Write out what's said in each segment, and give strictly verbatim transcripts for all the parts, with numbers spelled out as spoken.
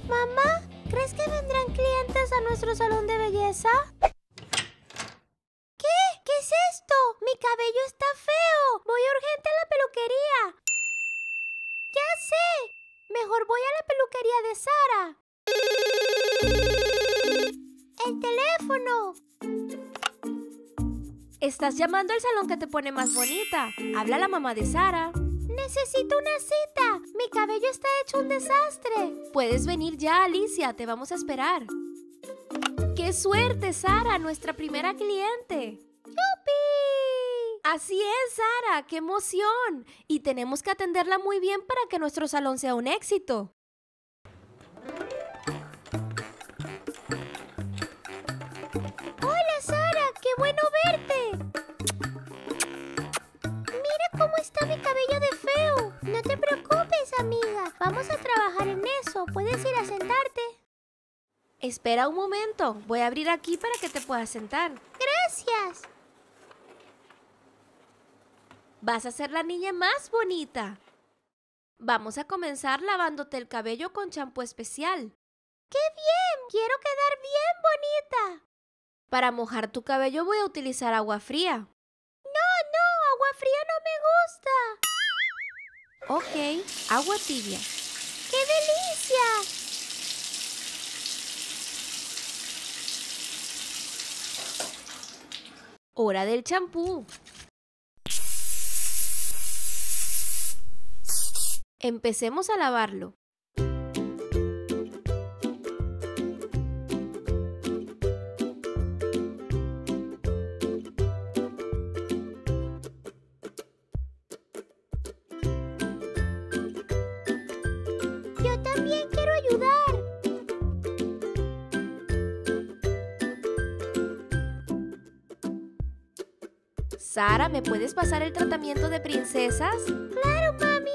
Mamá, ¿crees que vendrán clientes a nuestro salón de belleza? ¿Qué? ¿Qué es esto? Mi cabello está feo. Voy urgente a la peluquería. Ya sé. Mejor voy a la peluquería de Sara. ¡El teléfono! Estás llamando al salón que te pone más bonita. Habla la mamá de Sara. Necesito una cita. Mi cabello está hecho un desastre. Puedes venir ya, Alicia. Te vamos a esperar. ¡Qué suerte, Sara! Nuestra primera cliente. ¡Yupi! Así es, Sara. ¡Qué emoción! Y tenemos que atenderla muy bien para que nuestro salón sea un éxito. Hola, Sara. ¡Qué bueno verte! Mira cómo está mi cabello de feo. No te preocupes, amiga. Vamos a trabajar en eso. Puedes ir a sentarte. Espera un momento. Voy a abrir aquí para que te puedas sentar. Gracias. Vas a ser la niña más bonita. Vamos a comenzar lavándote el cabello con champú especial. ¡Qué bien! Quiero quedar bien bonita. Para mojar tu cabello voy a utilizar agua fría. No, no, agua fría no me gusta. Ok, agua tibia. ¡Qué delicia! Hora del champú. Empecemos a lavarlo. Yo también quiero ayudar. Sara, ¿me puedes pasar el tratamiento de princesas? Claro, mami.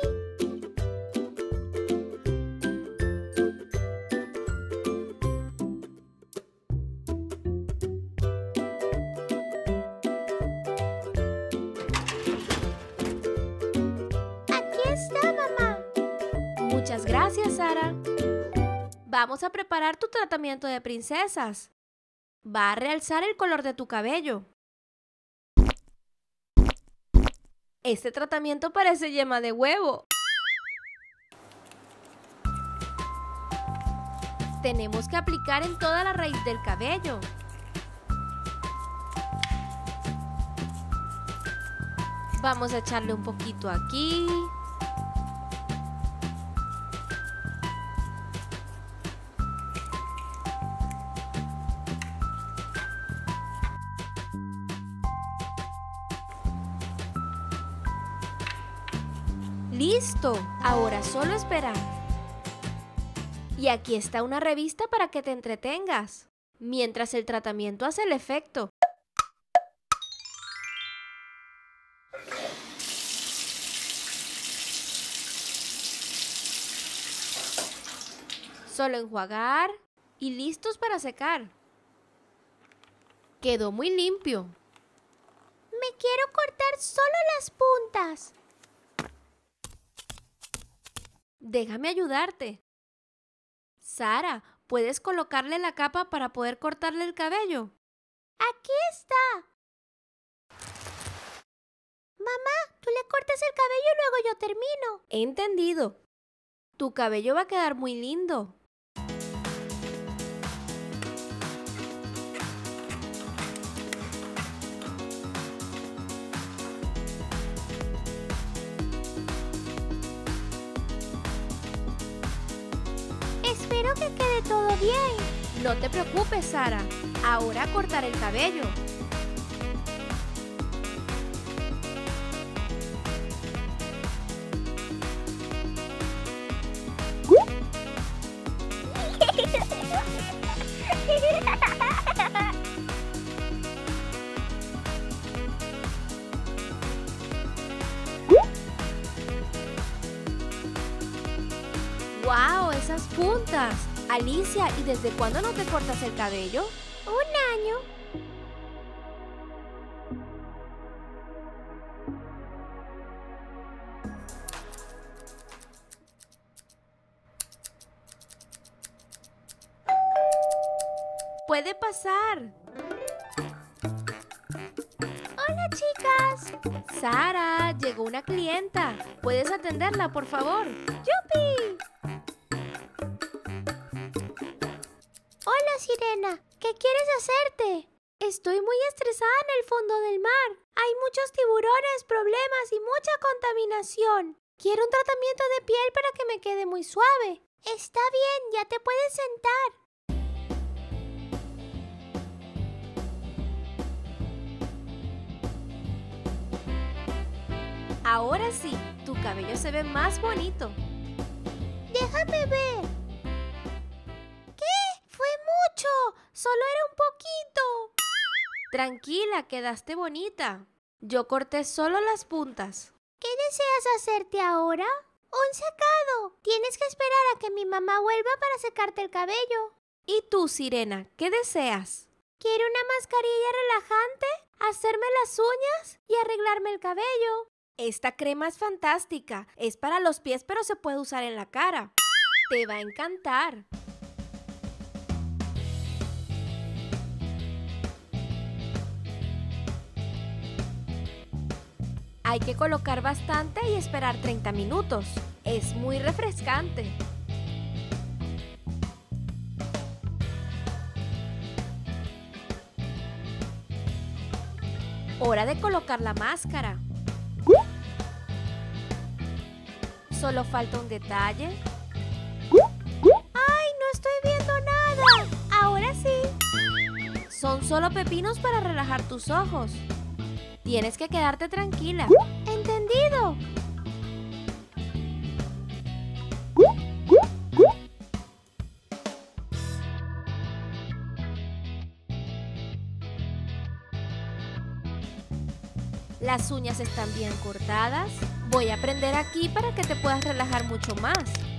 Aquí está, mamá. Muchas gracias, Sara. Vamos a preparar tu tratamiento de princesas. Va a realzar el color de tu cabello. Este tratamiento parece yema de huevo. Tenemos que aplicar en toda la raíz del cabello. Vamos a echarle un poquito aquí. ¡Listo! Ahora solo esperar. Y aquí está una revista para que te entretengas, mientras el tratamiento hace el efecto. Solo enjuagar y listos para secar. Quedó muy limpio. Me quiero cortar solo las puntas. Déjame ayudarte. Sara, ¿puedes colocarle la capa para poder cortarle el cabello? Aquí está. Mamá, tú le cortas el cabello y luego yo termino. Entendido. Tu cabello va a quedar muy lindo. Espero que quede todo bien. No te preocupes, Sara. Ahora cortar el cabello. ¡Wow! Esas puntas. Alicia, ¿y desde cuándo no te cortas el cabello? Un año. Puede pasar. Hola, chicas. Sara, llegó una clienta. ¿Puedes atenderla, por favor? ¡Yupi! Hola, Sirena. ¿Qué quieres hacerte? Estoy muy estresada en el fondo del mar. Hay muchos tiburones, problemas y mucha contaminación. Quiero un tratamiento de piel para que me quede muy suave. Está bien, ya te puedes sentar. Ahora sí, tu cabello se ve más bonito. Déjame ver. ¿Qué? Fue mucho. Solo era un poquito. Tranquila, quedaste bonita. Yo corté solo las puntas. ¿Qué deseas hacerte ahora? Un secado. Tienes que esperar a que mi mamá vuelva para secarte el cabello. ¿Y tú, Sirena, qué deseas? Quiero una mascarilla relajante, hacerme las uñas y arreglarme el cabello. Esta crema es fantástica. Es para los pies, pero se puede usar en la cara. Te va a encantar. Hay que colocar bastante y esperar treinta minutos. Es muy refrescante. Hora de colocar la máscara. Solo falta un detalle. ¡Ay, no estoy viendo nada! Ahora sí. Son solo pepinos para relajar tus ojos. Tienes que quedarte tranquila. Entendido. Las uñas están bien cortadas. Voy a prender aquí para que te puedas relajar mucho más.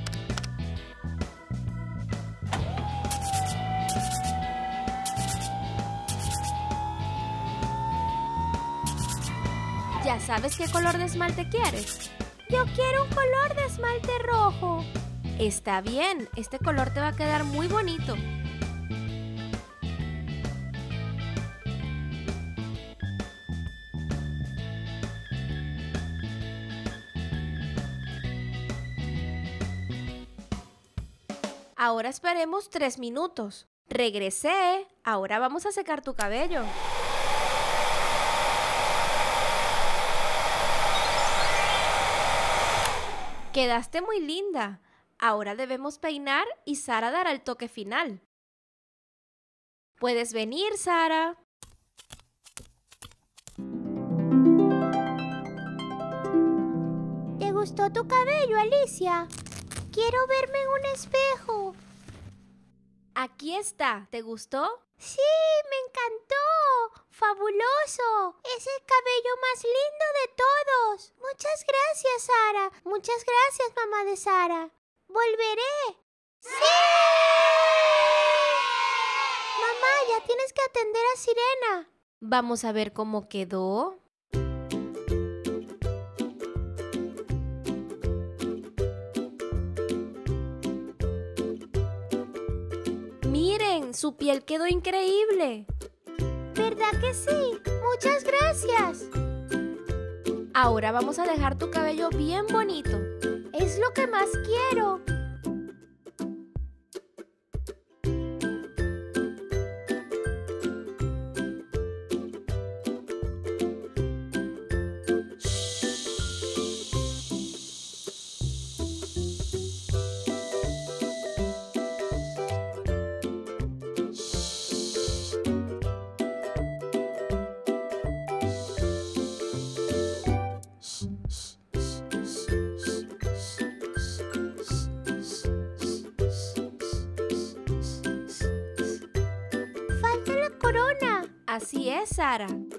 ¿Ya sabes qué color de esmalte quieres? Yo quiero un color de esmalte rojo. Está bien, este color te va a quedar muy bonito. Ahora esperemos tres minutos. Regresé. Ahora vamos a secar tu cabello. Quedaste muy linda. Ahora debemos peinar y Sara dará el toque final. Puedes venir, Sara. ¿Te gustó tu cabello, Alicia? Quiero verme en un espejo. Aquí está. ¿Te gustó? Sí, me encantó. ¡Fabuloso! Es el cabello más lindo de todos. Muchas gracias, Sara. Muchas gracias, mamá de Sara. Volveré. ¡Sí! Mamá, ya tienes que atender a Sirena. Vamos a ver cómo quedó. Miren, su piel quedó increíble. ¿Verdad que sí? Muchas gracias. Ahora vamos a dejar tu cabello bien bonito. Es lo que más quiero. Corona. Así es, Sara. ¿Dónde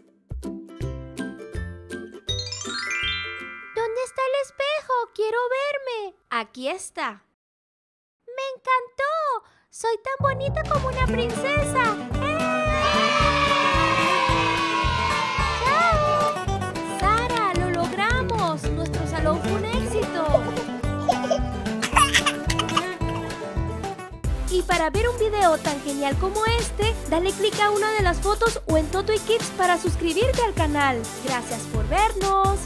está el espejo? Quiero verme. Aquí está. ¡Me encantó! Soy tan bonita como una princesa. ¡Chao! Sara, lo logramos. Nuestro salón fue un éxito. Y para ver un video tan genial como este, dale click a una de las fotos o en Totui Kids para suscribirte al canal. Gracias por vernos.